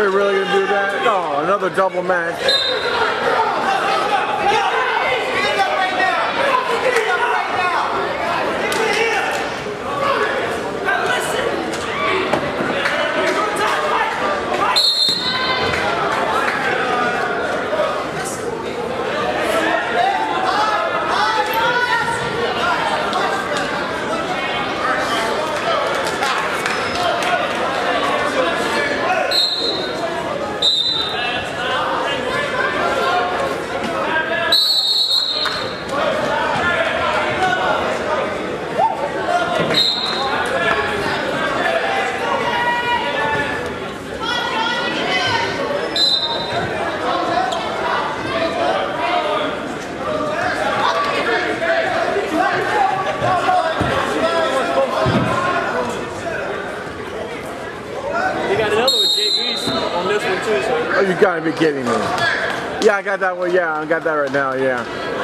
They're really going to do that? Oh, another double match. Oh, you gotta be kidding me. Yeah, I got that one. Yeah, I got that right now. Yeah.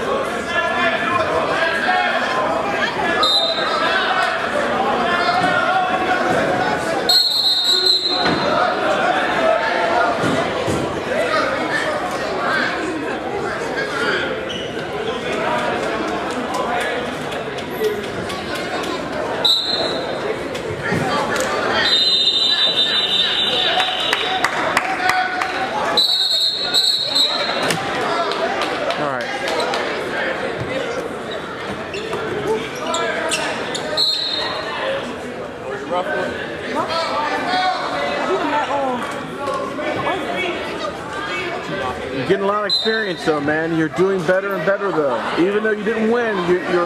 You're getting a lot of experience though, man. You're doing better and better though. Even though you didn't win, you're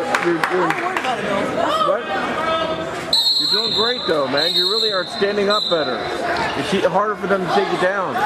doing great though, man. You really are standing up better. It's harder for them to take you down.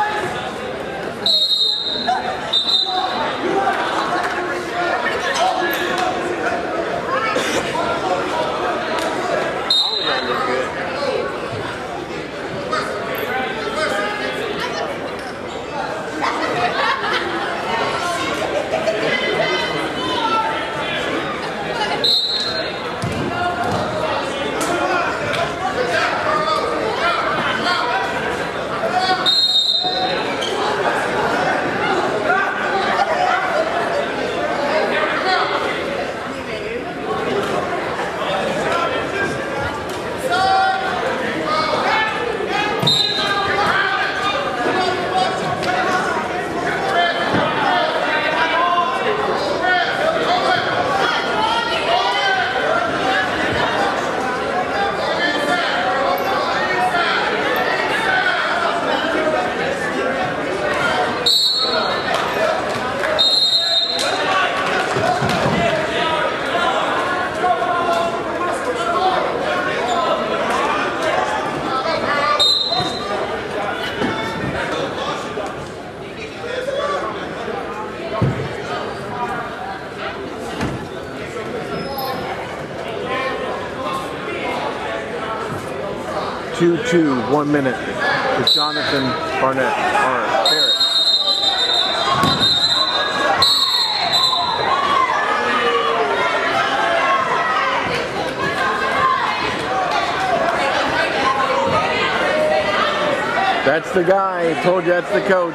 Two, 1 minute to Jonathan Barnett. Barrett. That's the guy. I told you that's the coach.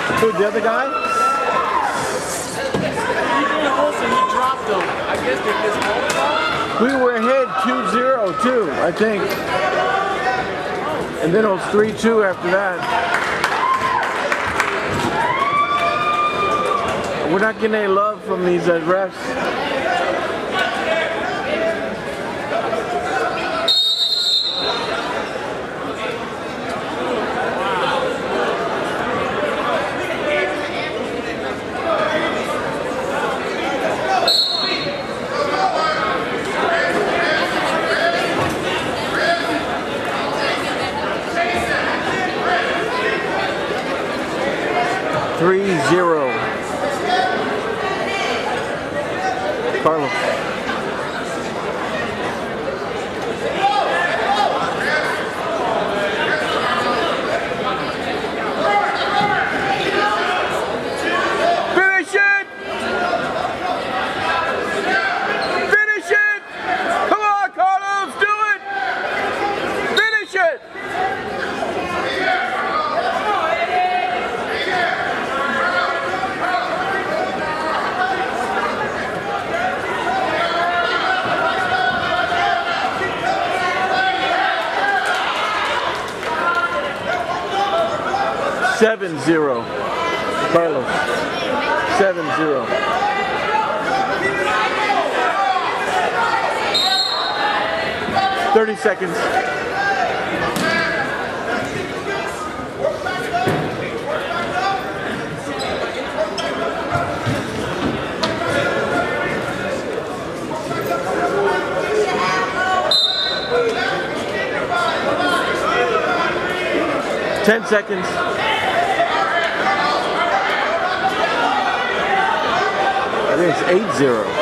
Who, the other guy? He dropped them. I guess they missed all. We were ahead 2-0 too, I think. And then it was 3-2 after that. We're not getting any love from these refs. Carlos. Finish it! Finish it! Come on, Carlos, do it! Finish it! 7-0. Carlos. 7-0. $30 seconds. $10 seconds. I think it's 8-0.